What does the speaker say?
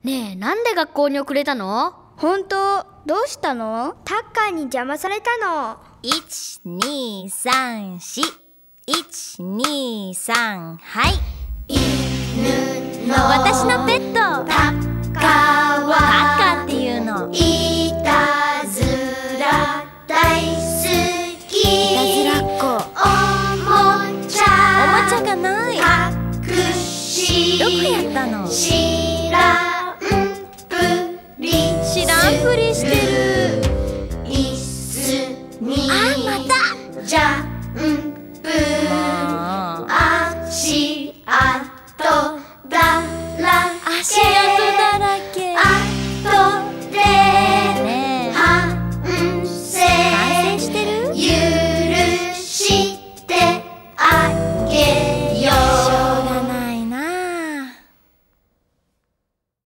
ねえ、なんで学校に遅れたの？ 本当？どうしたの？タッカーに邪魔されたの。 1、2、3、4。1、2、3、はい。 犬の私のペット。